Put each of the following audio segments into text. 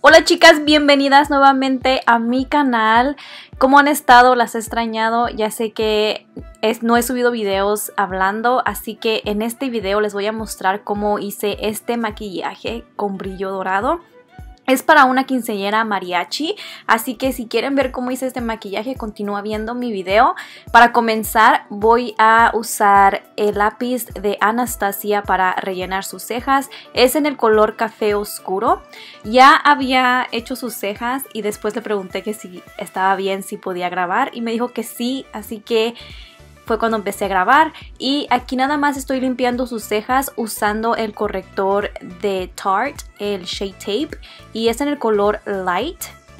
Hola chicas, bienvenidas nuevamente a mi canal. ¿Cómo han estado? Las he extrañado. Ya sé que no he subido videos hablando, así que en este video les voy a mostrar cómo hice este maquillaje con brillo dorado. Es para una quinceañera mariachi, así que si quieren ver cómo hice este maquillaje, continúa viendo mi video. Para comenzar, voy a usar el lápiz de Anastasia para rellenar sus cejas. Es en el color café oscuro. Ya había hecho sus cejas y después le pregunté que si estaba bien, si podía grabar, y me dijo que sí, así que fue cuando empecé a grabar. Y aquí nada más estoy limpiando sus cejas usando el corrector de Tarte, el Shade Tape, y es en el color Light.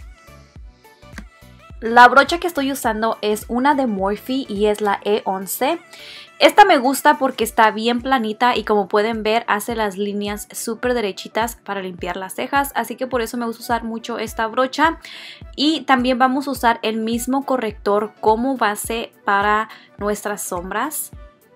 La brocha que estoy usando es una de Morphe y es la E11. Esta me gusta porque está bien planita y como pueden ver hace las líneas súper derechitas para limpiar las cejas, así que por eso me gusta usar mucho esta brocha. Y también vamos a usar el mismo corrector como base para nuestras sombras.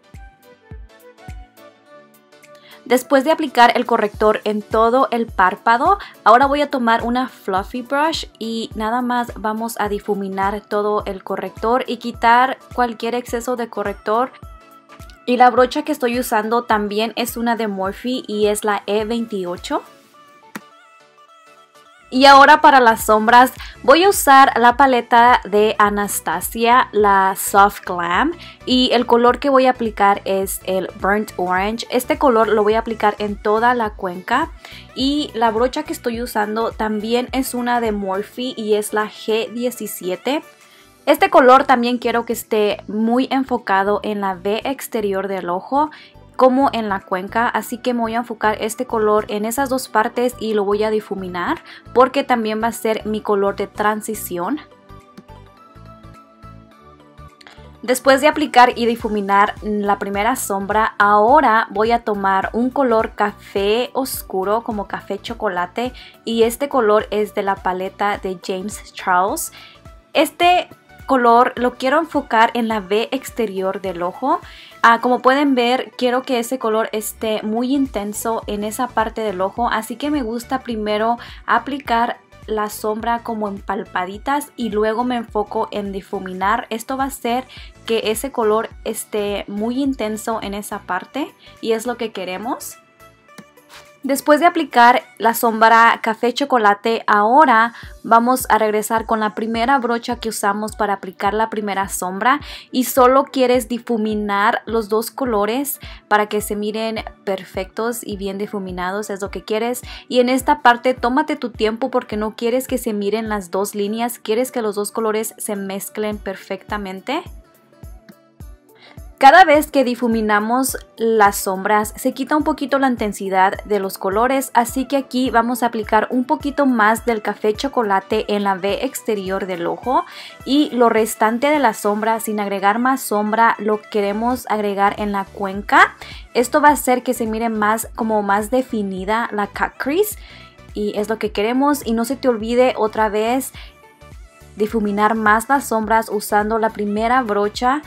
Después de aplicar el corrector en todo el párpado, ahora voy a tomar una fluffy brush y nada más vamos a difuminar todo el corrector y quitar cualquier exceso de corrector. Y la brocha que estoy usando también es una de Morphe y es la E28. Y ahora para las sombras voy a usar la paleta de Anastasia, la Soft Glam, y el color que voy a aplicar es el Burnt Orange. Este color lo voy a aplicar en toda la cuenca. Y la brocha que estoy usando también es una de Morphe y es la G17. Este color también quiero que esté muy enfocado en la V exterior del ojo como en la cuenca, así que me voy a enfocar este color en esas dos partes y lo voy a difuminar porque también va a ser mi color de transición. Después de aplicar y difuminar la primera sombra, ahora voy a tomar un color café oscuro como café chocolate y este color es de la paleta de James Charles. Este color lo quiero enfocar en la V exterior del ojo. Como pueden ver, quiero que ese color esté muy intenso en esa parte del ojo, así que me gusta primero aplicar la sombra como en palpaditas y luego me enfoco en difuminar. Esto va a hacer que ese color esté muy intenso en esa parte y es lo que queremos. Después de aplicar la sombra café chocolate, ahora vamos a regresar con la primera brocha que usamos para aplicar la primera sombra y solo quieres difuminar los dos colores para que se miren perfectos y bien difuminados, es lo que quieres. Y en esta parte tómate tu tiempo porque no quieres que se miren las dos líneas, quieres que los dos colores se mezclen perfectamente. Cada vez que difuminamos las sombras se quita un poquito la intensidad de los colores, así que aquí vamos a aplicar un poquito más del café chocolate en la V exterior del ojo y lo restante de la sombra, sin agregar más sombra, lo queremos agregar en la cuenca. Esto va a hacer que se mire más definida la cut crease y es lo que queremos. Y no se te olvide otra vez difuminar más las sombras usando la primera brocha.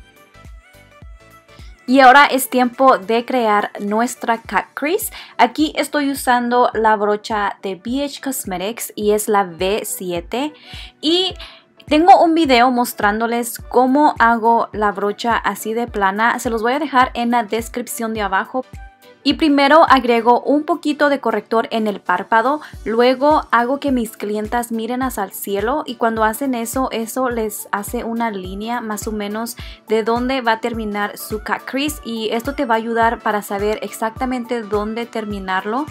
Y ahora es tiempo de crear nuestra cut crease. Aquí estoy usando la brocha de BH Cosmetics y es la V7. Y tengo un video mostrándoles cómo hago la brocha así de plana. Se los voy a dejar en la descripción de abajo. Y primero agrego un poquito de corrector en el párpado, luego hago que mis clientas miren hacia el cielo y cuando hacen eso les hace una línea más o menos de dónde va a terminar su cut crease y esto te va a ayudar para saber exactamente dónde terminarlo.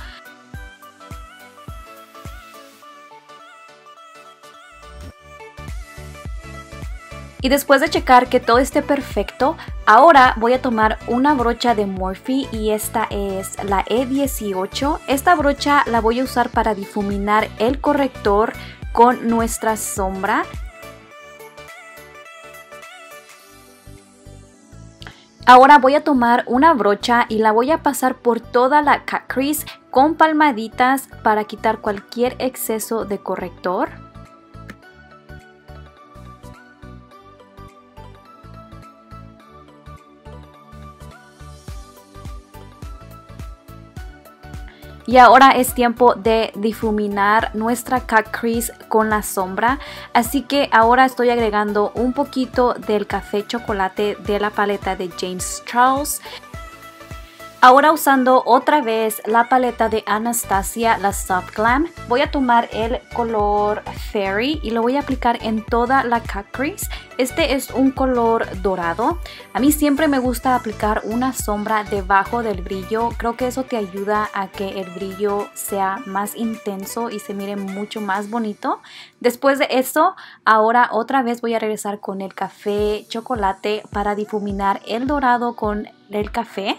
Y después de checar que todo esté perfecto, ahora voy a tomar una brocha de Morphe y esta es la E18. Esta brocha la voy a usar para difuminar el corrector con nuestra sombra. Ahora voy a tomar una brocha y la voy a pasar por toda la cut crease con palmaditas para quitar cualquier exceso de corrector. Y ahora es tiempo de difuminar nuestra cut crease con la sombra. Así que ahora estoy agregando un poquito del café chocolate de la paleta de James Charles. Ahora usando otra vez la paleta de Anastasia, la Soft Glam, voy a tomar el color Fairy y lo voy a aplicar en toda la cut crease. Este es un color dorado. A mí siempre me gusta aplicar una sombra debajo del brillo. Creo que eso te ayuda a que el brillo sea más intenso y se mire mucho más bonito. Después de eso, ahora otra vez voy a regresar con el café chocolate para difuminar el dorado con el café.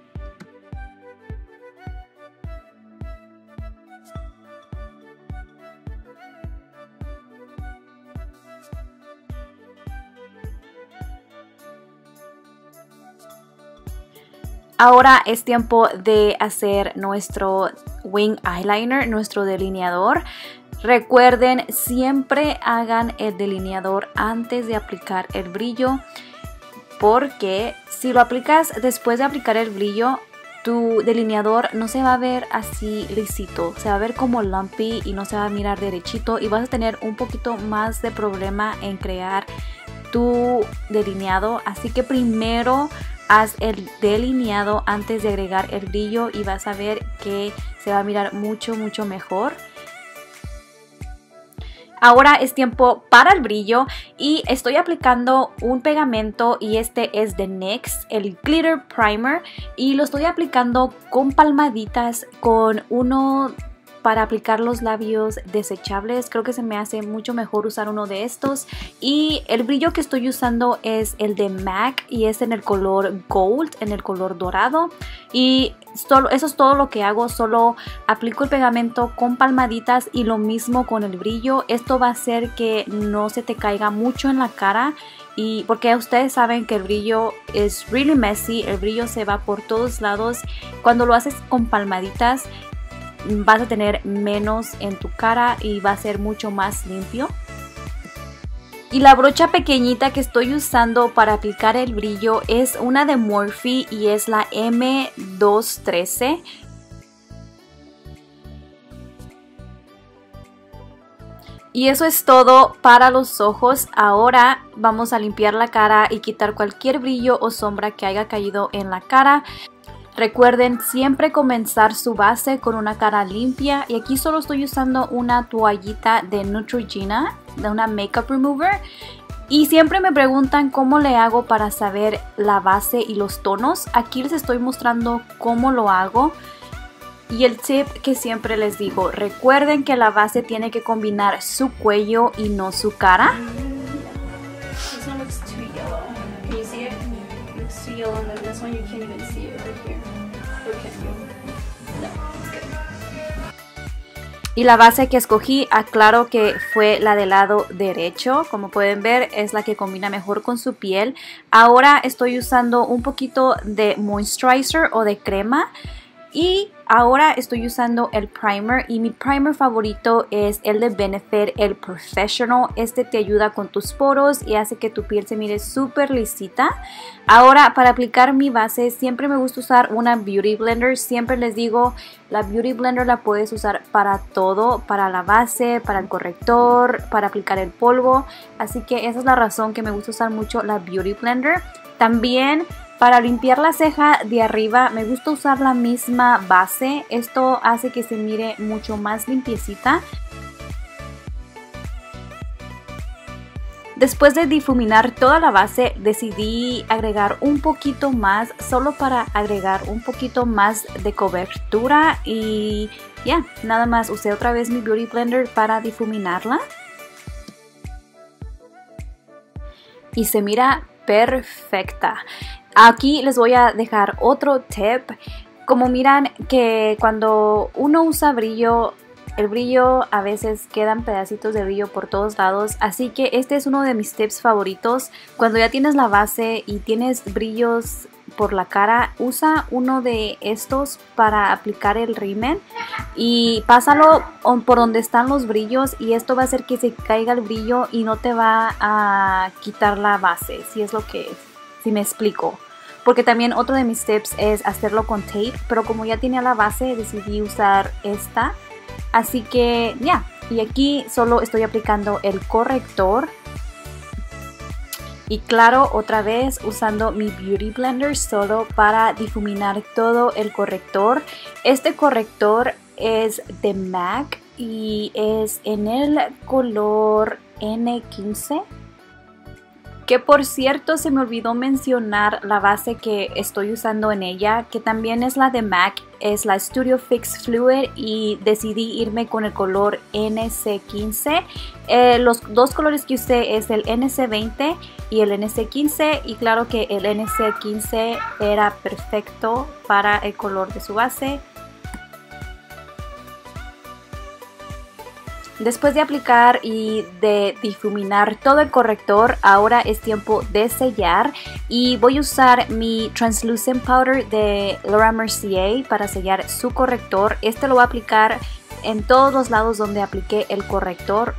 Ahora es tiempo de hacer nuestro wing eyeliner, nuestro delineador. Recuerden, siempre hagan el delineador antes de aplicar el brillo, porque si lo aplicas después de aplicar el brillo, tu delineador no se va a ver así lisito, se va a ver como lumpy y no se va a mirar derechito y vas a tener un poquito más de problema en crear tu delineado. Así que primero haz el delineado antes de agregar el brillo y vas a ver que se va a mirar mucho mejor. Ahora es tiempo para el brillo y estoy aplicando un pegamento y este es de NYX, el Glitter Primer, y lo estoy aplicando con palmaditas con uno para aplicar los labios desechables. Creo que se me hace mucho mejor usar uno de estos. Y el brillo que estoy usando es el de MAC y es en el color Gold, en el color dorado. Y eso es todo lo que hago, solo aplico el pegamento con palmaditas y lo mismo con el brillo. Esto va a hacer que no se te caiga mucho en la cara. Y porque ustedes saben que el brillo es really messy, el brillo se va por todos lados. Cuando lo haces con palmaditas vas a tener menos en tu cara y va a ser mucho más limpio. Y la brocha pequeñita que estoy usando para aplicar el brillo es una de Morphe y es la M213. Y eso es todo para los ojos. Ahora vamos a limpiar la cara y quitar cualquier brillo o sombra que haya caído en la cara. Recuerden siempre comenzar su base con una cara limpia y aquí solo estoy usando una toallita de Neutrogena, de una Makeup Remover. Y siempre me preguntan cómo le hago para saber la base y los tonos. Aquí les estoy mostrando cómo lo hago. Y el tip que siempre les digo, recuerden que la base tiene que combinar su cuello y no su cara. Y la base que escogí, aclaro que fue la del lado derecho. Como pueden ver, es la que combina mejor con su piel. Ahora estoy usando un poquito de moisturizer o de crema. Y ahora estoy usando el primer y mi primer favorito es el de Benefit, el Professional. Este te ayuda con tus poros y hace que tu piel se mire súper lisita. Ahora para aplicar mi base siempre me gusta usar una Beauty Blender. Siempre les digo, la Beauty Blender la puedes usar para todo, para la base, para el corrector, para aplicar el polvo. Así que esa es la razón que me gusta usar mucho la Beauty Blender. También para limpiar la ceja de arriba me gusta usar la misma base. Esto hace que se mire mucho más limpiecita. Después de difuminar toda la base decidí agregar un poquito más, solo para agregar un poquito más de cobertura. Y ya, nada más usé otra vez mi Beauty Blender para difuminarla. Y se mira perfecta. Aquí les voy a dejar otro tip. Como miran que cuando uno usa brillo, el brillo a veces quedan pedacitos de brillo por todos lados. Así que este es uno de mis tips favoritos. Cuando ya tienes la base y tienes brillos por la cara, usa uno de estos para aplicar el rímel y pásalo por donde están los brillos y esto va a hacer que se caiga el brillo y no te va a quitar la base, si es lo que es, si me explico. porque también otro de mis tips es hacerlo con tape, pero como ya tenía la base decidí usar esta, así que ya, y aquí solo estoy aplicando el corrector. Y claro, otra vez usando mi Beauty Blender solo para difuminar todo el corrector. Este corrector es de MAC y es en el color N15. Que por cierto se me olvidó mencionar la base que estoy usando en ella, que también es la de MAC, es la Studio Fix Fluid y decidí irme con el color NC15. Los dos colores que usé es el NC20 y el NC15 y claro que el NC15 era perfecto para el color de su base. Después de aplicar y de difuminar todo el corrector, ahora es tiempo de sellar y voy a usar mi Translucent Powder de Laura Mercier para sellar su corrector. Este lo voy a aplicar en todos los lados donde apliqué el corrector.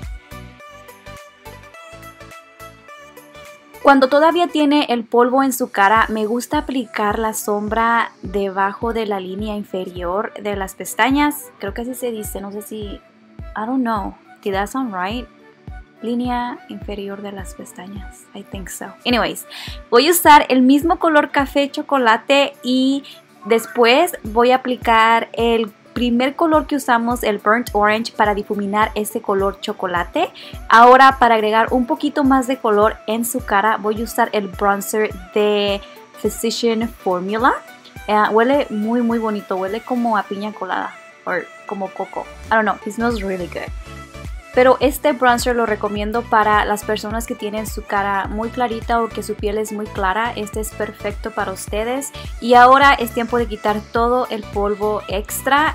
Cuando todavía tiene el polvo en su cara, me gusta aplicar la sombra debajo de la línea inferior de las pestañas. Creo que así se dice, no sé si... I don't know. Did that sound right? Línea inferior de las pestañas. I think so. Anyways, voy a usar el mismo color café chocolate y después voy a aplicar el primer color que usamos, el Burnt Orange, para difuminar ese color chocolate. Ahora, para agregar un poquito más de color en su cara, voy a usar el bronzer de Physician Formula. Huele muy bonito. Huele como a piña colada. O como coco. I don't know, it smells really good. Pero este bronzer lo recomiendo para las personas que tienen su cara muy clarita o que su piel es muy clara. Este es perfecto para ustedes. Y ahora es tiempo de quitar todo el polvo extra.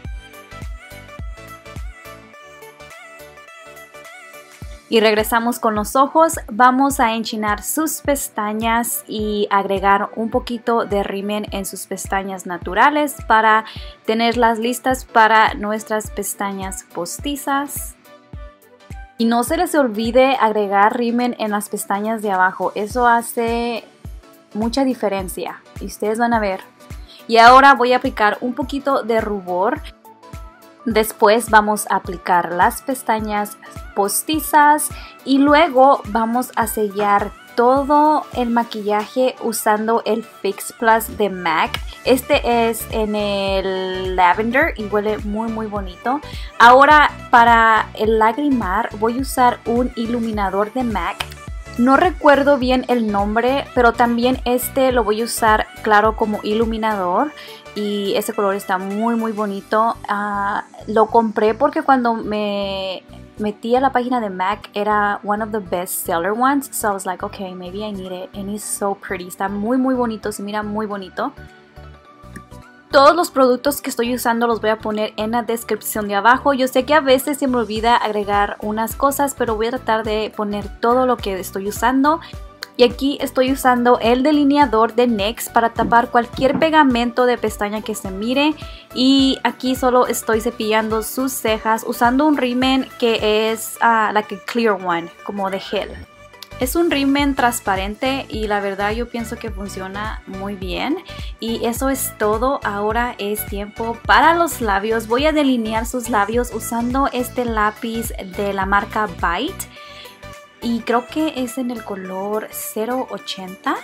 Y regresamos con los ojos. Vamos a enchinar sus pestañas y agregar un poquito de rímel en sus pestañas naturales para tenerlas listas para nuestras pestañas postizas. Y no se les olvide agregar rímel en las pestañas de abajo. Eso hace mucha diferencia y ustedes van a ver. Y ahora voy a aplicar un poquito de rubor. Después vamos a aplicar las pestañas postizas y luego vamos a sellar todo el maquillaje usando el Fix Plus de MAC. Este es en el Lavender y huele muy bonito. Ahora para el lagrimar voy a usar un iluminador de MAC. No recuerdo bien el nombre, pero también este lo voy a usar claro como iluminador. Y ese color está muy bonito. Lo compré porque cuando me metí a la página de MAC era one of the best seller ones. So I was like, okay, maybe I need it. And it's so pretty. Está muy bonito. Se mira muy bonito. Todos los productos que estoy usando los voy a poner en la descripción de abajo. Yo sé que a veces se me olvida agregar unas cosas, pero voy a tratar de poner todo lo que estoy usando. Y aquí estoy usando el delineador de NYX para tapar cualquier pegamento de pestaña que se mire. Y aquí solo estoy cepillando sus cejas usando un rímel que es like a clear one, como de gel. Es un rímel transparente y la verdad yo pienso que funciona muy bien. Y eso es todo. Ahora es tiempo para los labios. Voy a delinear sus labios usando este lápiz de la marca Bite. Y creo que es en el color 080.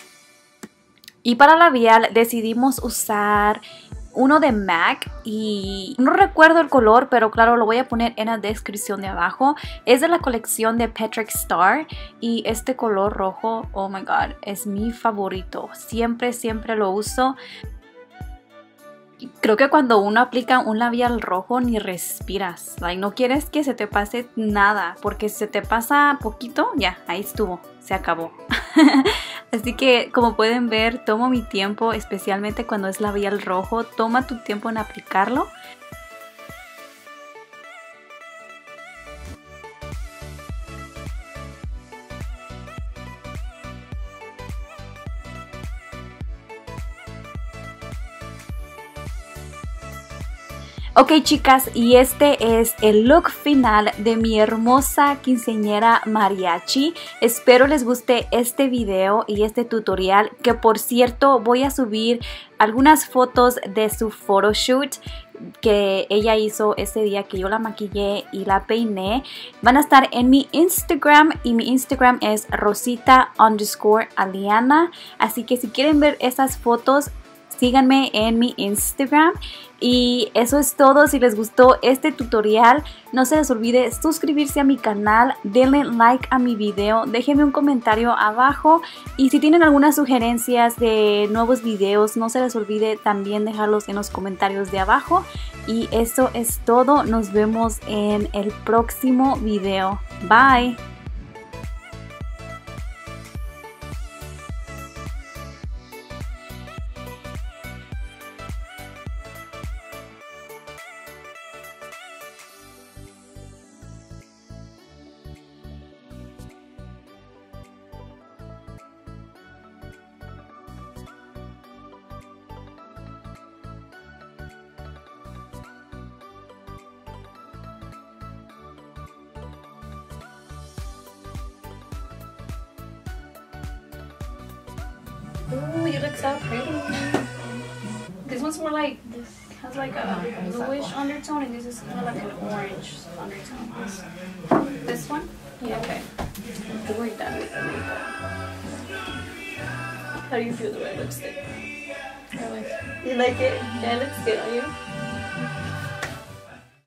Y para labial decidimos usar uno de MAC y no recuerdo el color, pero claro, lo voy a poner en la descripción de abajo. Es de la colección de Petric Star y este color rojo, oh my god, es mi favorito. Siempre lo uso. Creo que cuando uno aplica un labial rojo ni respiras, like, no quieres que se te pase nada, porque si se te pasa poquito, ya, ahí estuvo, se acabó. Así que como pueden ver, tomo mi tiempo, especialmente cuando es labial rojo, toma tu tiempo en aplicarlo. Ok chicas, y este es el look final de mi hermosa quinceañera mariachi. Espero les guste este video y este tutorial, que por cierto voy a subir algunas fotos de su photoshoot que ella hizo ese día que yo la maquillé y la peiné. Van a estar en mi Instagram y mi Instagram es Rosita_Aliana. Así que si quieren ver esas fotos, síganme en mi Instagram. Y eso es todo. Si les gustó este tutorial, no se les olvide suscribirse a mi canal, denle like a mi video, déjenme un comentario abajo y si tienen algunas sugerencias de nuevos videos, no se les olvide también dejarlos en los comentarios de abajo. Y eso es todo. Nos vemos en el próximo video. Bye. Ooh, you look so pretty. This one's more like, this has like a bluish undertone, and this is more like an orange undertone. This one? Yeah, okay. We're done with the makeup. How do you feel the red lipstick? You like it? Yeah, it looks good on you.